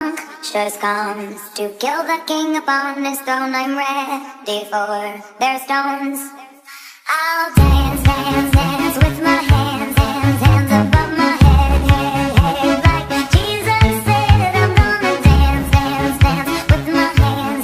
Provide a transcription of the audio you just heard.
Just comes to kill the king upon his throne. I'm ready for their stones. I'll dance, dance, dance.